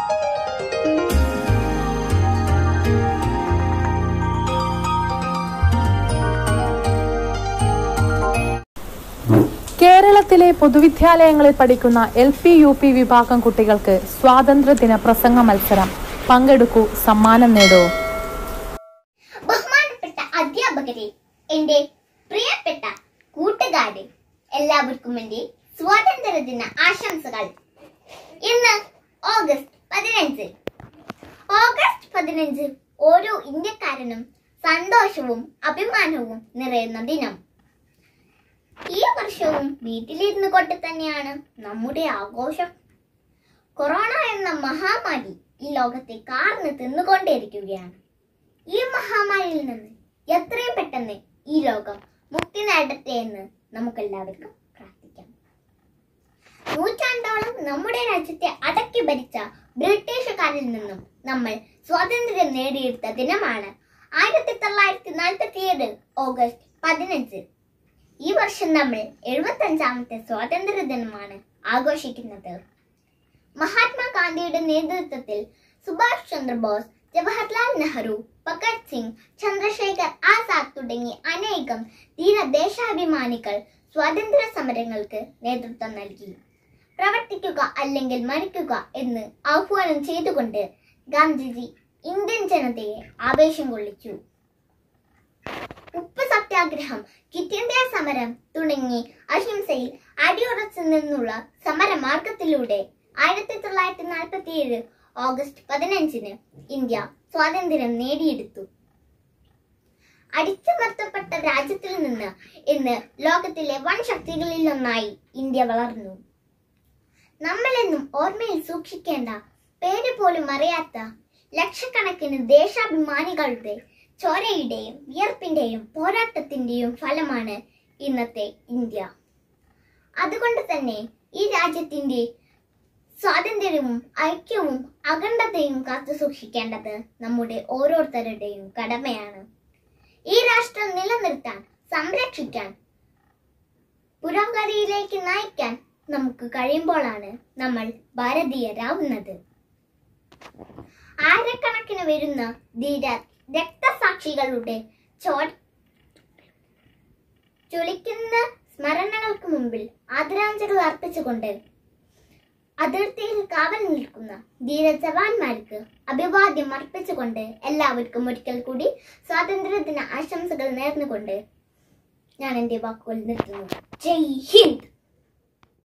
കേരളത്തിലെ പൊതുവിദ്യാലയങ്ങളിൽ പഠിക്കുന്ന LP UP വിഭാഗം കുട്ടികൾക്ക് സ്വാതന്ത്ര്യദിന പ്രസംഗ മത്സരം. പങ്കെടുക്കൂ, സമ്മാനം നേടൂ. ബഹുമാനപ്പെട്ട അധ്യാപകരെ, എന്റെ പ്രിയപ്പെട്ട കൂട്ടുകാരെ, എല്ലാവർക്കും എന്റെ സ്വാതന്ത്ര്യദിന ആശംസകൾ. ഇന്ന് ഓഗസ്റ്റ് 15. ഓഗസ്റ്റ് 15 ഓരോ ഇന്ത്യക്കാരനും സന്തോഷവും അഭിമാനവും നിറയുന്ന ദിനം. ഈ വർഷവും വീട്ടിലിരുന്നു കൊണ്ട് തന്നെയാണ് നമ്മുടെ ആഘോഷം. കൊറോണ എന്ന മഹാമാരി ഈ ലോകത്തെ കാർന്ന് തിന്നുകൊണ്ടേയിരിക്കുകയാണ്. ഈ മഹാമാരിയിൽ നിന്ന് എത്രയും പെട്ടെന്ന് ഈ ലോകം മുക്തി നേടട്ടെ എന്ന് നമുക്കെല്ലാവർക്കും പ്രാർത്ഥിക്കാം. നൂറ്റാണ്ടോളം നമ്മുടെ രാജ്യത്തെ അടക്കി ഭരിച്ച ബ്രിട്ടീഷുകാരിൽ നിന്നും നമ്മൾ സ്വാതന്ത്ര്യം നേടിയെടുത്ത ദിനമാണ് 1947 ഓഗസ്റ്റ് 15. ഈ വർഷം നമ്മൾ 75ാമത്തെ സ്വാതന്ത്ര്യ ദിനമാണ് ആഘോഷിക്കുന്നത്. മഹാത്മാഗാന്ധിയുടെ നേതൃത്വത്തിൽ സുഭാഷ് ചന്ദ്രബോസ്, ജവഹർലാൽ നെഹ്റു, ഭഗത് സിംഗ്, ചന്ദ്രശേഖർ ആസാദ് തുടങ്ങി അനേകം ധീര ദേശാഭിമാനികൾ സ്വാതന്ത്ര്യ സമരങ്ങൾക്ക് നേതൃത്വം നൽകി. പ്രവർത്തിക്കുക അല്ലെങ്കിൽ മരിക്കുക എന്ന് ആഹ്വാനം ചെയ്തുകൊണ്ട് ഗാന്ധിജി ഇന്ത്യൻ ജനതയെ ആവേശം കൊള്ളിച്ചു. ഉപ്പ് സത്യാഗ്രഹം, ക്വിറ്റ് ഇന്ത്യ സമരം തുടങ്ങി അഹിംസയിൽ അടിയുറച്ചു നിന്നുള്ള സമരമാർഗത്തിലൂടെ 1947 ഓഗസ്റ്റ് 15 ഇന്ത്യ സ്വാതന്ത്ര്യം നേടിയെടുത്തു. അടിച്ചമർത്തപ്പെട്ട രാജ്യത്തിൽ നിന്ന് ഇന്ന് ലോകത്തിലെ വൻ ശക്തികളിലൊന്നായി ഇന്ത്യ വളർന്നു. നമ്മളെന്നും ഓർമ്മയിൽ സൂക്ഷിക്കേണ്ട, പേര് പോലും അറിയാത്ത ലക്ഷക്കണക്കിന് ദേശാഭിമാനികളുടെ ചോരയുടെയും വിയർപ്പിന്റെയും പോരാട്ടത്തിന്റെയും ഫലമാണ് ഇന്നത്തെ ഇന്ത്യ. അതുകൊണ്ട് തന്നെ ഈ രാജ്യത്തിന്റെ സ്വാതന്ത്ര്യവും ഐക്യവും അഖണ്ഡതയും കാത്തു സൂക്ഷിക്കേണ്ടത് നമ്മുടെ ഓരോരുത്തരുടെയും കടമയാണ്. ഈ രാഷ്ട്രം നിലനിർത്താൻ, സംരക്ഷിക്കാൻ, പുരോഗതിയിലേക്ക് നയിക്കാൻ നമുക്ക് കഴിയുമ്പോഴാണ് നമ്മൾ ഭാരതീയരാവുന്നത്. ആയിരക്കണക്കിന് വരുന്ന ധീര രക്തസാക്ഷികളുടെ ചൊലിക്കുന്ന സ്മരണകൾക്ക് മുമ്പിൽ ആദരാഞ്ജലികൾ അർപ്പിച്ചുകൊണ്ട് അതിർത്തിയിൽ കാവൽ നിൽക്കുന്ന ധീര ജവാന്മാർക്ക് അഭിവാദ്യം അർപ്പിച്ചുകൊണ്ട് എല്ലാവർക്കും ഒരിക്കൽ കൂടി സ്വാതന്ത്ര്യദിന ആശംസകൾ നേർന്നുകൊണ്ട് ഞാൻ എന്റെ വാക്കുകൾ നിർത്തുന്നു. ജയ് ഹിന്ദ്.